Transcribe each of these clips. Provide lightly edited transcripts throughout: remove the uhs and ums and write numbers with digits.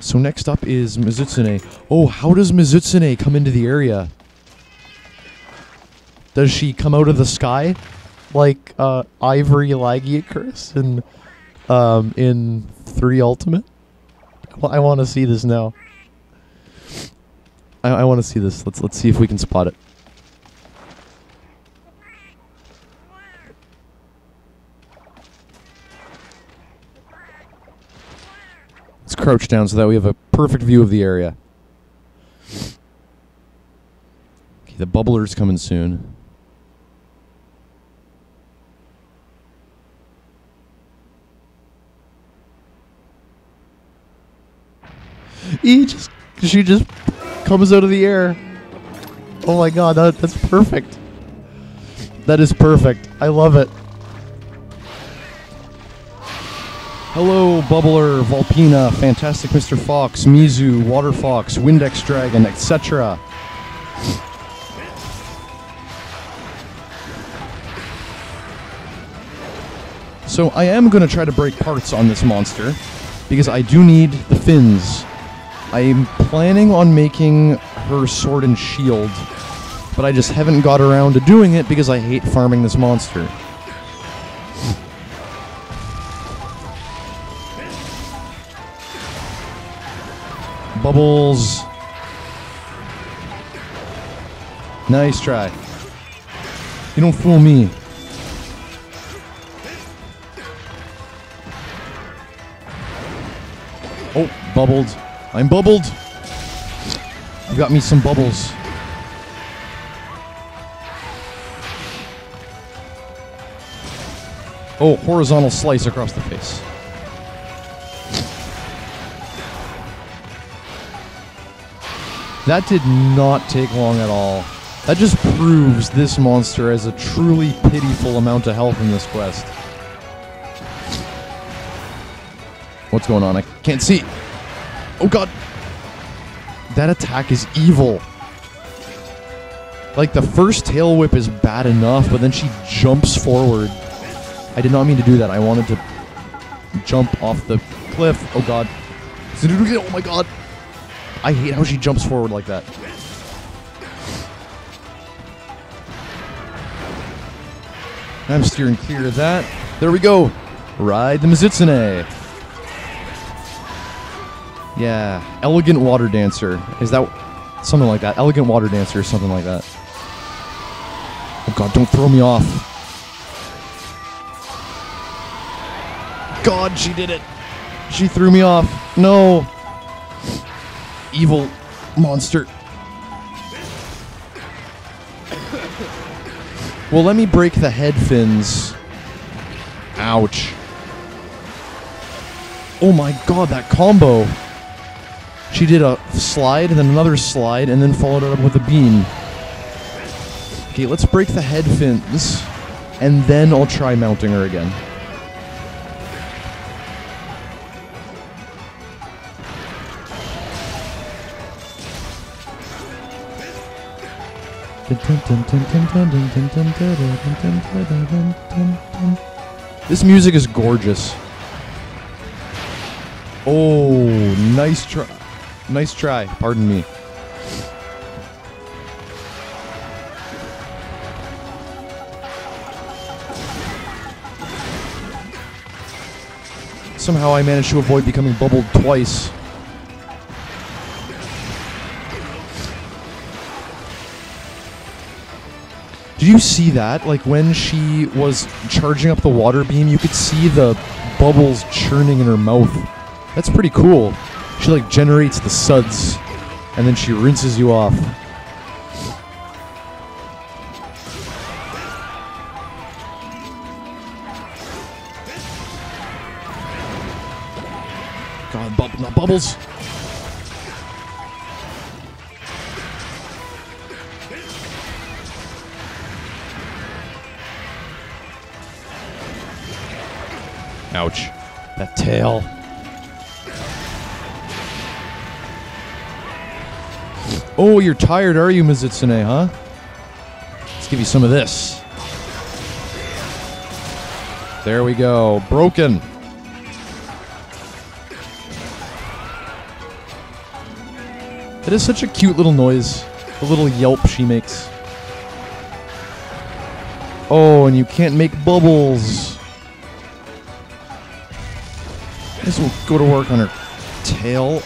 So next up is Mizutsune. Oh, how does Mizutsune come into the area? Does she come out of the sky? Like Ivory Lagiacrus in 3 Ultimate? I want to see this now. I want to see this. Let's see if we can spot it. Let's crouch down so that we have a perfect view of the area. Okay, the bubbler's coming soon. She just comes out of the air. Oh my god, that's perfect. That is perfect. I love it. Hello, Bubbler, Volpina, Fantastic Mr. Fox, Mizu, Water Fox, Windex Dragon, etc. So I am going to try to break parts on this monster, because I do need the fins. I'm planning on making her sword and shield, but I just haven't got around to doing it because I hate farming this monster. Bubbles. Nice try. You don't fool me. Oh, bubbled. I'm bubbled. You got me some bubbles. Oh, horizontal slice across the face. That did not take long at all. That just proves this monster has a truly pitiful amount of health in this quest. What's going on? I can't see. Oh god. That attack is evil. Like, the first tail whip is bad enough, but then she jumps forward. I did not mean to do that. I wanted to jump off the cliff. Oh god. Oh my god. I hate how she jumps forward like that. I'm steering clear of that. There we go. Ride the Mizutsune. Yeah. Elegant Water Dancer. Is that something like that? Elegant Water Dancer or something like that. Oh god, don't throw me off. God, she did it. She threw me off. No. Evil monster. Well, let me break the head fins. Ouch. Oh my god, that combo. She did a slide, and then another slide, and then followed it up with a beam. Okay, let's break the head fins, and then I'll try mounting her again. This music is gorgeous. Oh, nice try. Nice try. Pardon me. Somehow I managed to avoid becoming bubbled twice. Did you see that? Like, when she was charging up the water beam, you could see the bubbles churning in her mouth. That's pretty cool. She, like, generates the suds, and then she rinses you off. God, not bubbles. Ouch. That tail. Oh, you're tired, are you, Mizutsune, huh? Let's give you some of this. There we go. Broken. It is such a cute little noise. The little yelp she makes. Oh, and you can't make bubbles. This will go to work on her tail.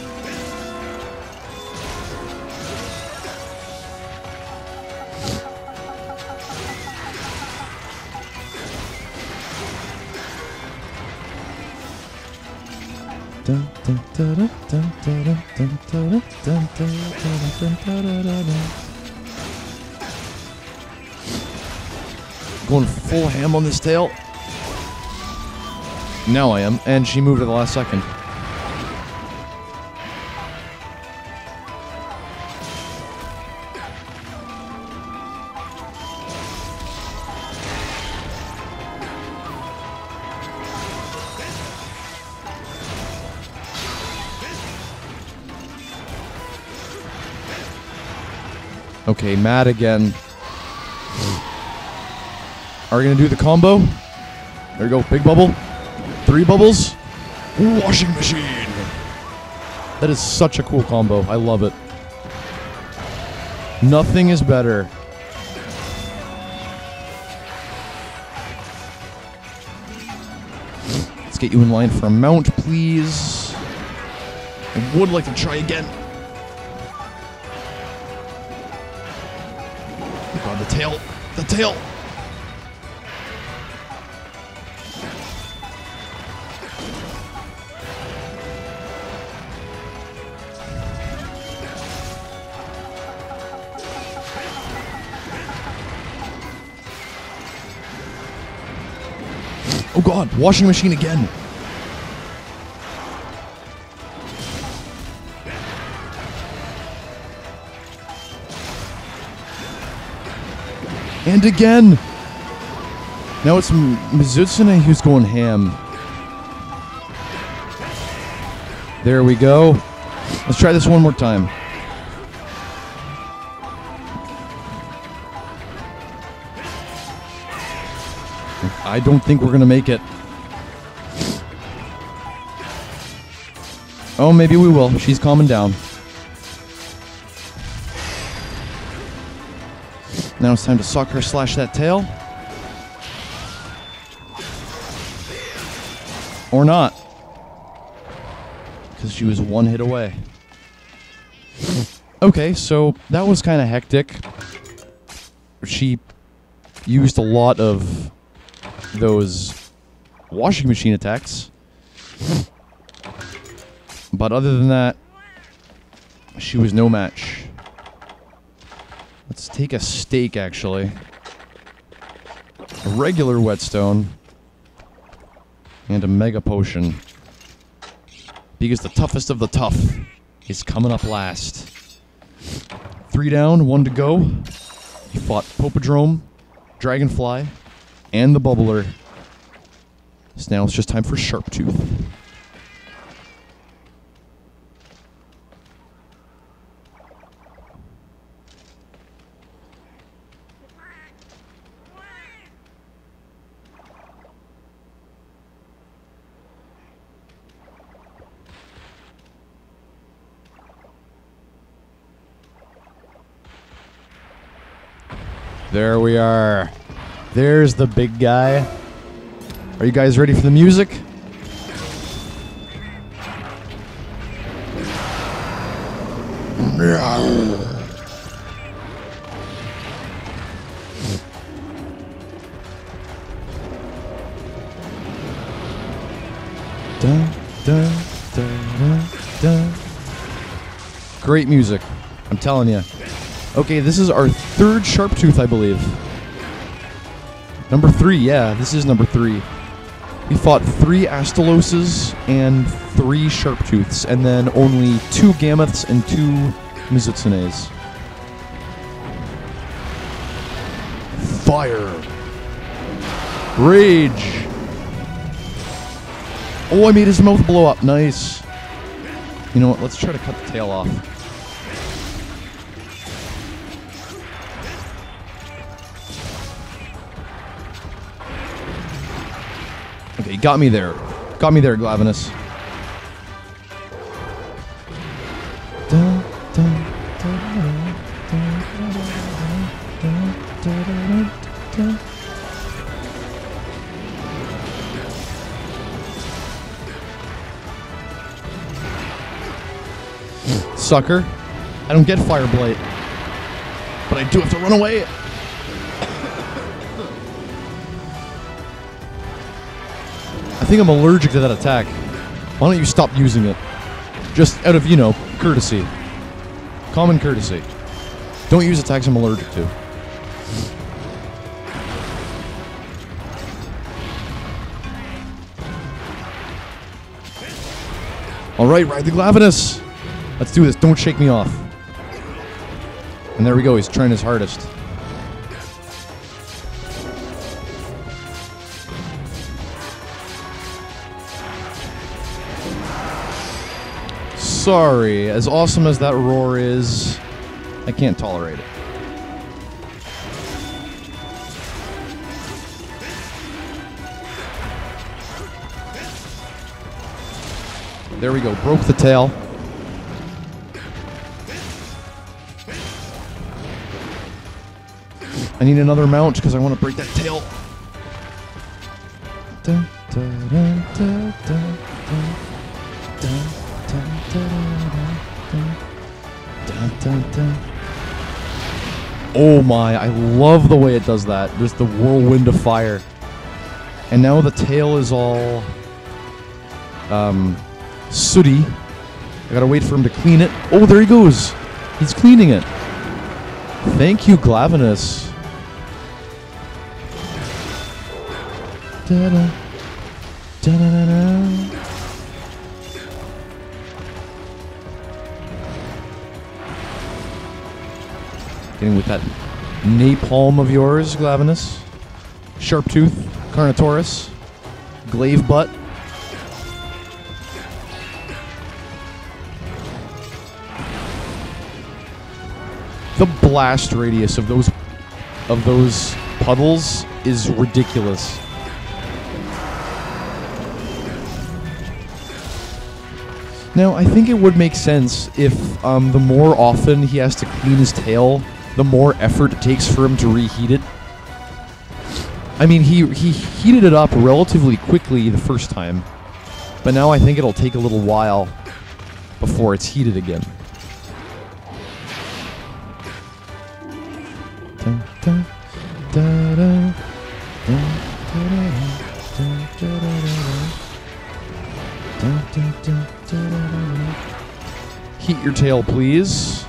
Going full ham on this tail. Now I am, and she moved at the last second. Okay, mad again. Are we gonna do the combo? There we go, big bubble. 3 bubbles. Washing machine. That is such a cool combo. I love it. Nothing is better. Let's get you in line for a mount, please. I would like to try again. Oh God, the tail. The tail. Oh God, washing machine again. And again. Now it's Mizutsune who's going ham. There we go. Let's try this one more time. I don't think we're gonna make it. Oh, maybe we will. She's calming down. Now it's time to sucker slash that tail. Or not. Because she was 1 hit away. Okay, so that was kind of hectic. She used a lot of those washing machine attacks. But other than that, she was no match. Let's take a steak, actually. A regular whetstone. And a mega potion. Because the toughest of the tough is coming up last. 3 down, 1 to go. He fought Popodrome, Dragonfly, and the Bubbler. So now it's just time for Sharptooth. There we are. There's the big guy. Are you guys ready for the music? Dun, dun, dun, dun, dun. Great music. I'm telling you. Okay, this is our 3rd Sharptooth, I believe. Number 3, yeah, this is number 3. We fought 3 Astaloses and 3 Sharptooths, and then only 2 Gammoths and 2 Mizutsunes. Fire. Rage. Oh, I made his mouth blow up. Nice. You know what? Let's try to cut the tail off. Okay, got me there. Got me there, Glavenus. sucker. I don't get Fire Blight. But I do have to run away. I think I'm allergic to that attack. Why don't you stop using it? Just out of, you know, courtesy. Common courtesy. Don't use attacks I'm allergic to. Alright, ride the Glavenus! Let's do this. Don't shake me off. And there we go. He's trying his hardest. Sorry. As awesome as that roar is, I can't tolerate it. There we go. Broke the tail. I need another mount because I want to break that tail. Dun, dun, dun, dun, dun, dun, dun, dun, dun. Oh my, I love the way it does that. There's the whirlwind of fire. And now the tail is all sooty. I gotta wait for him to clean it. Oh, there he goes. He's cleaning it. Thank you, Glavenus. Da-da. Da-da-da-da. Getting with that napalm of yours, Glavenus. Sharptooth, Carnotaurus, Glaive Butt. The blast radius of those puddles is ridiculous. Now, I think it would make sense if the more often he has to clean his tail, the more effort it takes for him to reheat it. I mean, he heated it up relatively quickly the first time, but now I think it'll take a little while before it's heated again. Dun, dun, da, da, dun, da, da, dun, da, da, da, dun, dun, dun, da, da, da. Heat your tail, please.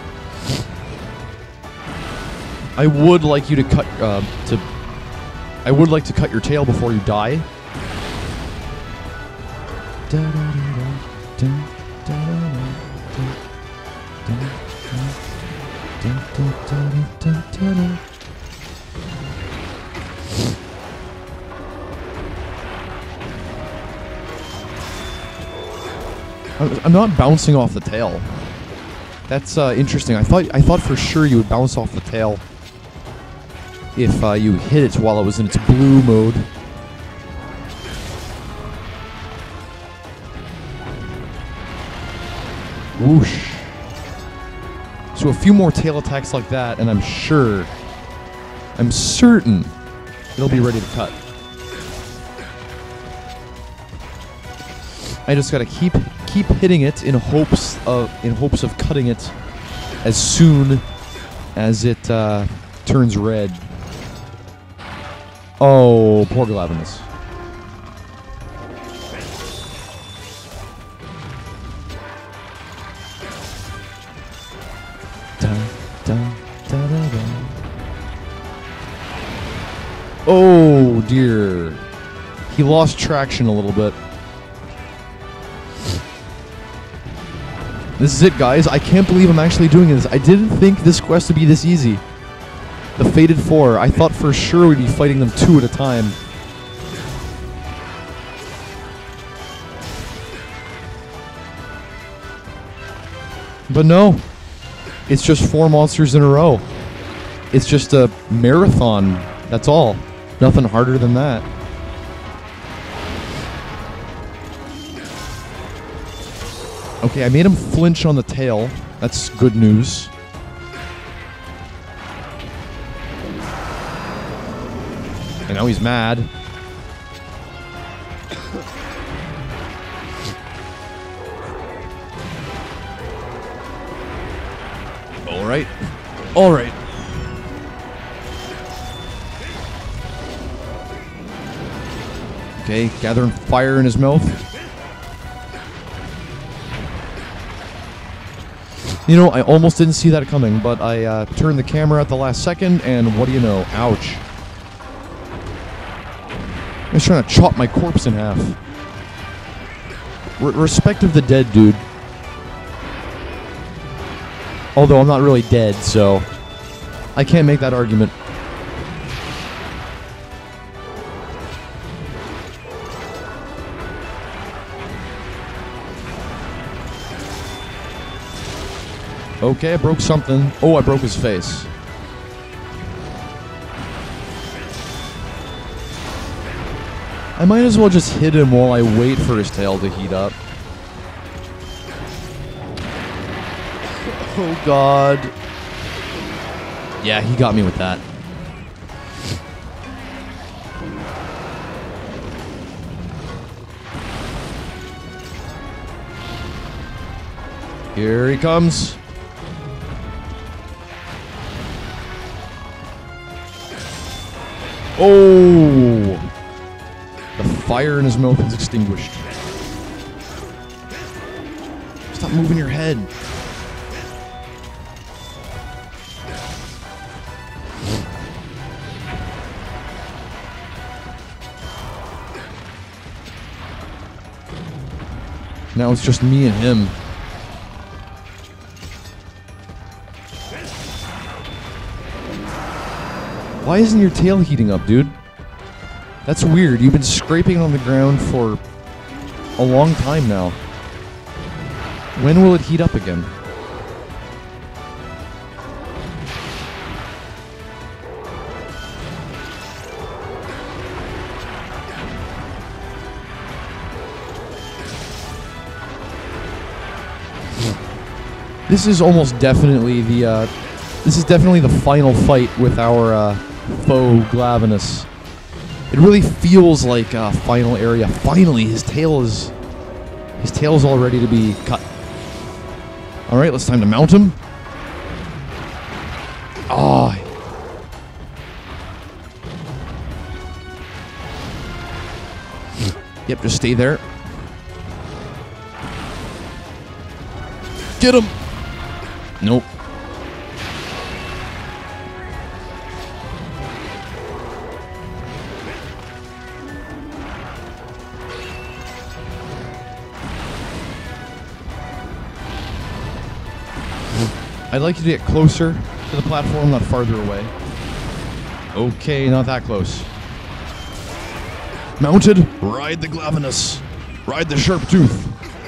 I would like you to cut I would like to cut your tail before you die. Da, da, da, da, dun, da, da, da, dun, dun, dun, dun, dun, dun, dun. I'm not bouncing off the tail. That's interesting. I thought for sure you would bounce off the tail if you hit it while it was in its blue mode. Whoosh. So a few more tail attacks like that, and I'm certain it'll be ready to cut. I just gotta keep hitting it in hopes of cutting it as soon as it turns red. Oh, poor Glavenus. Dun, dun, dun, dun, dun. Oh dear. He lost traction a little bit. This is it, guys. I can't believe I'm actually doing this. I didn't think this quest would be this easy. The Fated Four. I thought for sure we'd be fighting them two at a time. But no. It's just 4 monsters in a row. It's just a marathon. That's all. Nothing harder than that. Okay, I made him flinch on the tail. That's good news. And now he's mad. Alright. Alright. Okay, gathering fire in his mouth. You know, I almost didn't see that coming, but I turned the camera at the last second, and what do you know? Ouch. He's trying to chop my corpse in half. Respect of the dead, dude. Although I'm not really dead, so I can't make that argument. Okay, I broke something. Oh, I broke his face. I might as well just hit him while I wait for his tail to heat up. Oh, God. Yeah, he got me with that. Here he comes. Oh! The fire in his mouth is extinguished. Stop moving your head. Now it's just me and him. Why isn't your tail heating up, dude? That's weird. You've been scraping on the ground for a long time now. When will it heat up again? This is almost definitely the final fight with our foe Glavenus. It really feels like a final area. Finally, his tail's all ready to be cut. All right, it's time to mount him. Oh. Yep, just stay there. Get him. Nope. I'd like you to get closer to the platform, not farther away. Okay, not that close. Mounted, ride the Glavenus. Ride the Sharp Tooth.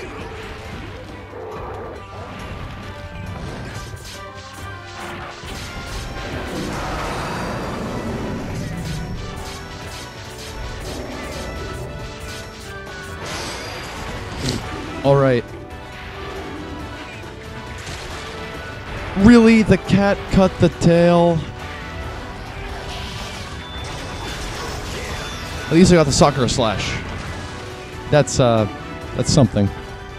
All right. Really? The cat cut the tail? At least I got the Sakura Slash. That's something.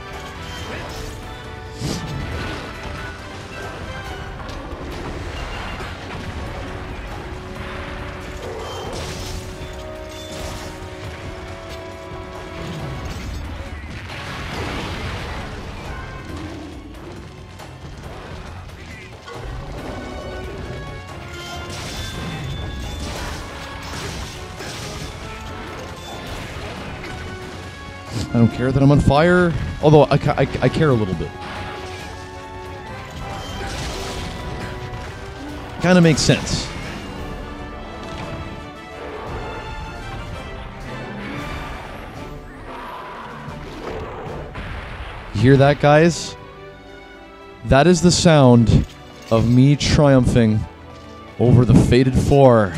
I don't care that I'm on fire, although I care a little bit. Kind of makes sense. You hear that, guys? That is the sound of me triumphing over the Fated Four.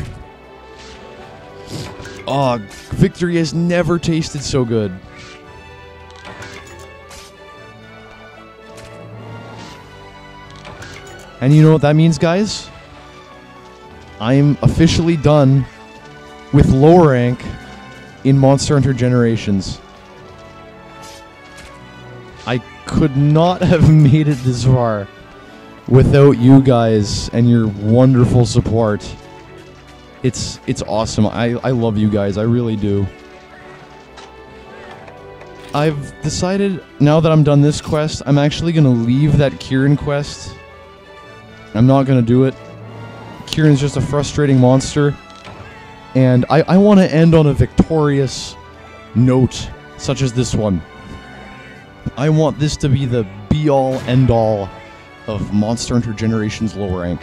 Oh, victory has never tasted so good. And you know what that means, guys? I'm officially done with lower rank in Monster Hunter Generations. I could not have made it this far Without you guys and your wonderful support, it's awesome. I love you guys. I really do. I've decided, now that I'm done this quest, I'm actually going to leave that Kieran quest. I'm not going to do it. Kieran's just a frustrating monster. And I want to end on a victorious note, such as this one. I want this to be the be-all, end-all of Monster Hunter Generations low rank.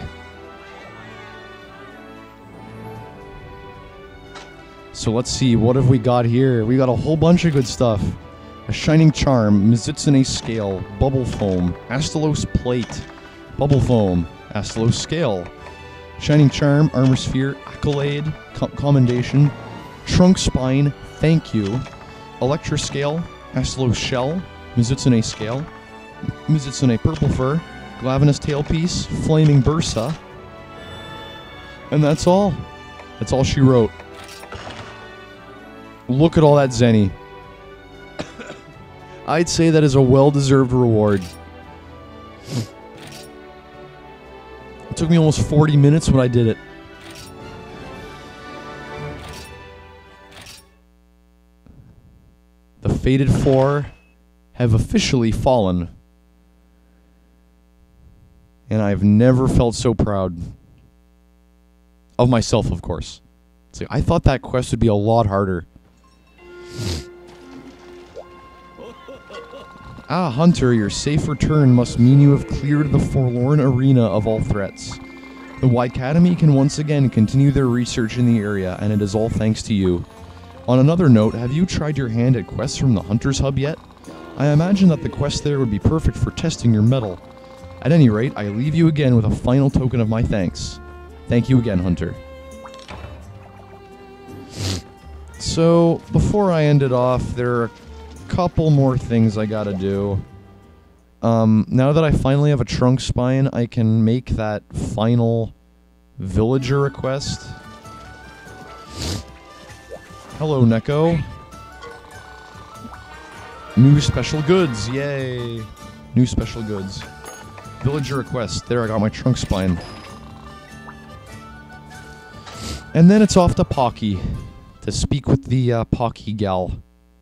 So let's see, what have we got here? We got a whole bunch of good stuff. A Shining Charm, Mizutsune Scale, Bubble Foam, Astalos Plate, Bubble Foam, Astalos Scale, Shining Charm, Armor Sphere, Accolade, Commendation, Trunk Spine, Thank You, Electra Scale, Astalos Shell, Mizutsune Scale, Mizutsune Purple Fur, Glavenus Tailpiece, Flaming Bursa, and that's all. That's all she wrote. Look at all that Zenny. I'd say that is a well-deserved reward. It took me almost 40 minutes when I did it. The Fated Four have officially fallen. And I've never felt so proud. Of myself, of course. It's like, I thought that quest would be a lot harder. Ah, Hunter, your safe return must mean you have cleared the forlorn arena of all threats. The Y Academy can once again continue their research in the area, and it is all thanks to you. On another note, have you tried your hand at quests from the Hunter's Hub yet? I imagine that the quest there would be perfect for testing your mettle. At any rate, I leave you again with a final token of my thanks. Thank you again, Hunter. So, before I end it off, there are a couple more things I gotta do. Now that I finally have a Trunk Spine, I can make that final villager request. Hello, Neko. New special goods, yay! New special goods. Villager request. There, I got my Trunk Spine. And then it's off to Pocky to speak with the Pocky gal.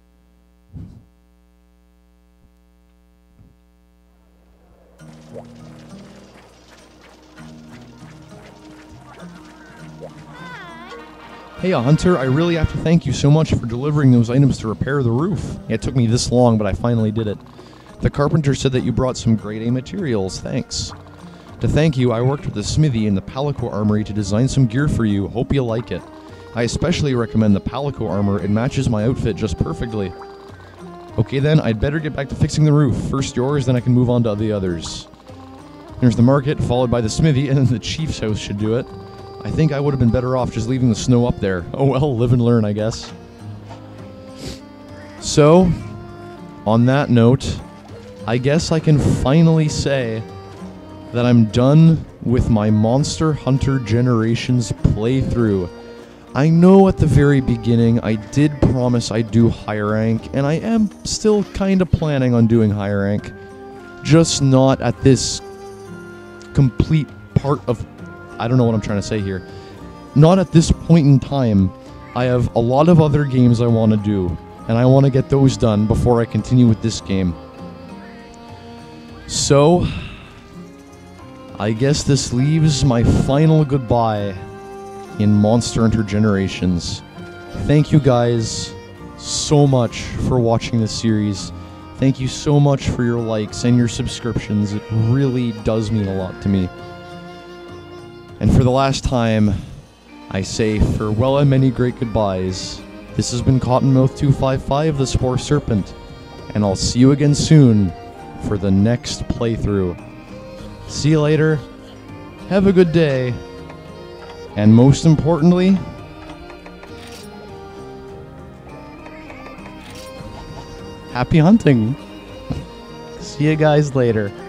Hey, Hunter, I really have to thank you so much for delivering those items to repair the roof. It took me this long, but I finally did it. The carpenter said that you brought some grade A materials. Thanks. To thank you, I worked with the smithy in the Palico Armory to design some gear for you. Hope you like it. I especially recommend the Palico armor. It matches my outfit just perfectly. Okay then, I'd better get back to fixing the roof. First yours, then I can move on to the others. There's the market, followed by the smithy, and then the chief's house should do it. I think I would have been better off just leaving the snow up there. Oh well, live and learn, I guess. So, on that note, I guess I can finally say that I'm done with my Monster Hunter Generations playthrough. I know at the very beginning I did promise I'd do higher rank, and I am still kind of planning on doing higher rank, just not at this complete part of... I don't know what I'm trying to say here. Not at this point in time. I have a lot of other games I want to do, and I want to get those done before I continue with this game. So, I guess this leaves my final goodbye in Monster Hunter Generations. Thank you guys so much for watching this series. Thank you so much for your likes and your subscriptions. It really does mean a lot to me. And for the last time, I say farewell and many great goodbyes. This has been Cottonmouth255, the Spore Serpent, and I'll see you again soon for the next playthrough. See you later, have a good day, and most importantly, happy hunting! See you guys later.